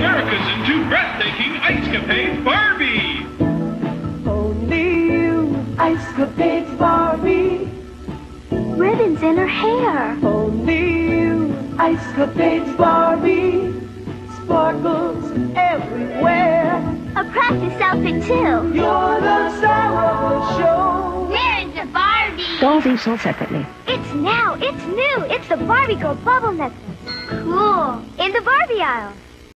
America's into breathtaking Icecapades Barbie. Only you, Icecapades Barbie. Ribbons in her hair. Only you, Icecapades Barbie. Sparkles everywhere. A practice outfit too. You're the star of the show. We're into Barbie. Dolls each sold separately. It's now. It's new. It's the Barbie Girl Bubble Necklace. Cool. In the Barbie aisle.